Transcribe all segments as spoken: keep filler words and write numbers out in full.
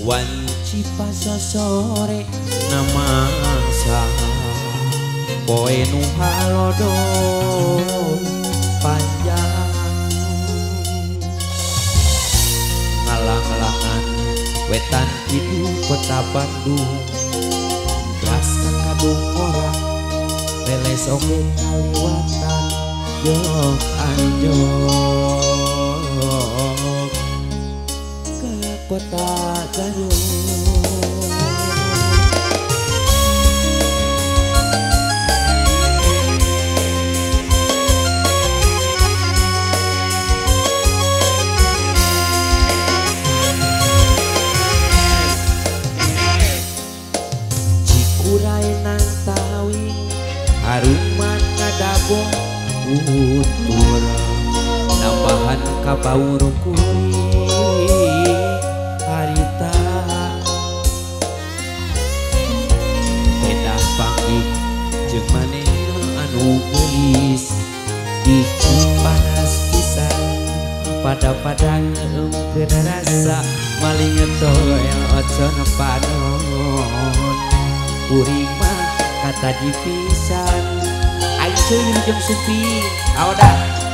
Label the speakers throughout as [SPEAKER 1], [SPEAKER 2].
[SPEAKER 1] wanci pasosore namasa poe nu halodo panjang ngalang-alangan wetan kidul kota Bandung gas kadung orang leles oge kaliwatan jok anjok ke kota Garut. Cikurainang tawi haruman ngadabong utur nambahan kabaur kuring harita bedah panggih jeung manehna anu geulis di panas pisan pada padang eukeun rasa maling toel ocon panon kuring mah kata dipisan aing teuing jeung supi aoda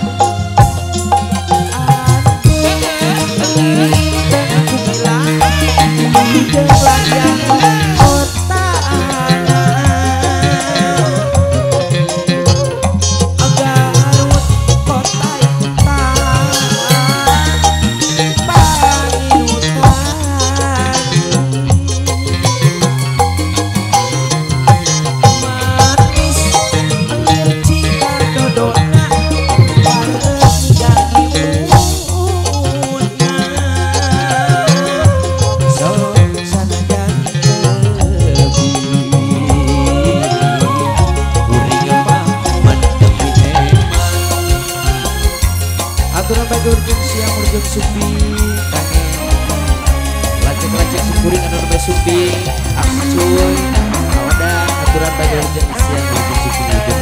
[SPEAKER 1] aturan bae urgen siang urgen supi kane lacek-lacek sukuring anu bae supi aku cuy aoda aturan bae urgen siang urgen supi urgen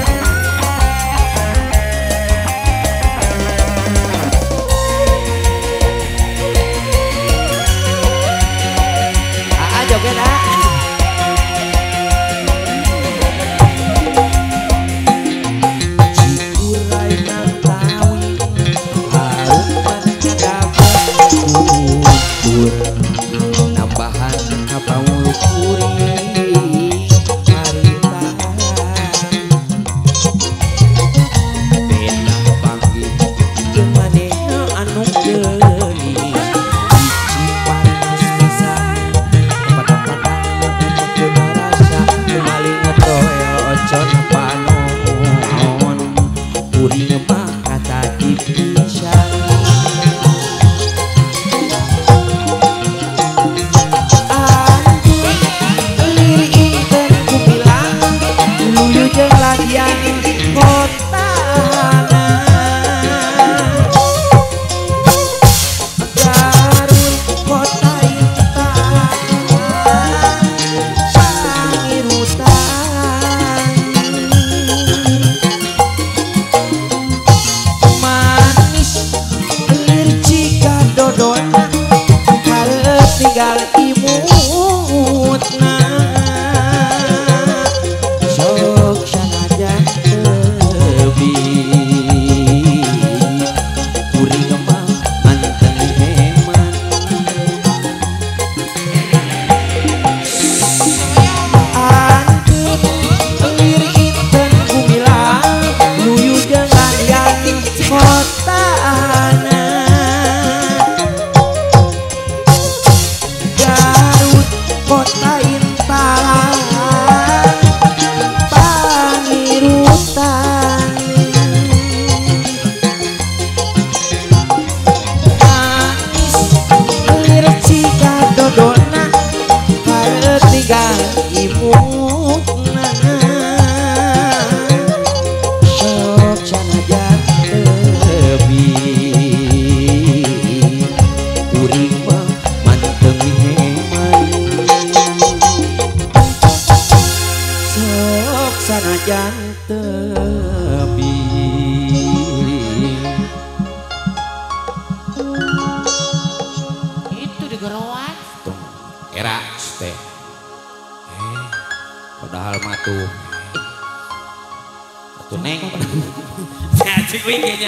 [SPEAKER 1] aa joget ah nambahan kapaul atuh. Atuh neng.
[SPEAKER 2] Ya cik wing kayaknya.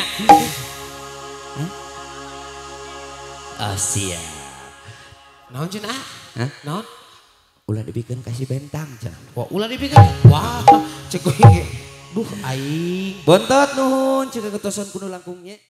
[SPEAKER 1] Oh siap.
[SPEAKER 2] Naon cina?
[SPEAKER 1] Hah?
[SPEAKER 2] Naon?
[SPEAKER 1] Ulah dibikin kasih bentang cenah.
[SPEAKER 2] Wah ulah dipikir. Wah cik wing. Duh aing.
[SPEAKER 1] Bontot nuhun cika ketoson kuno langkungnya.